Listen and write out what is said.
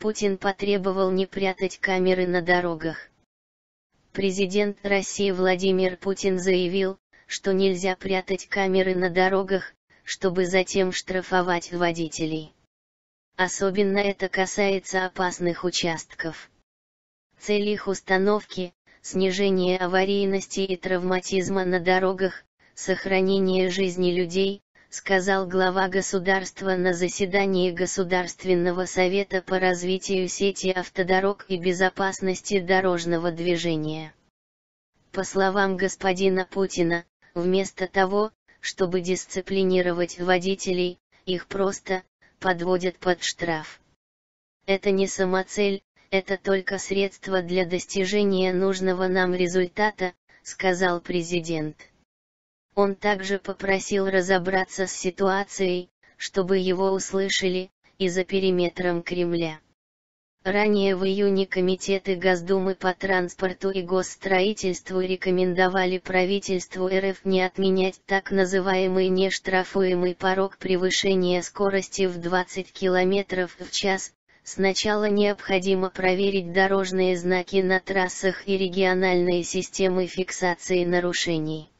Путин потребовал не прятать камеры на дорогах. Президент России Владимир Путин заявил, что нельзя прятать камеры на дорогах, чтобы затем штрафовать водителей. Особенно это касается опасных участков. Цель их установки – снижение аварийности и травматизма на дорогах, сохранение жизни людей, сказал глава государства на заседании Государственного совета по развитию сети автодорог и безопасности дорожного движения. По словам господина Путина, вместо того, чтобы дисциплинировать водителей, их просто подводят под штраф. Это не самоцель, это только средство для достижения нужного нам результата, сказал президент. Он также попросил разобраться с ситуацией, чтобы его услышали, и за периметром Кремля. Ранее в июне комитеты Госдумы по транспорту и госстроительству рекомендовали правительству РФ не отменять так называемый нештрафуемый порог превышения скорости в 20 км в час. Сначала необходимо проверить дорожные знаки на трассах и региональные системы фиксации нарушений.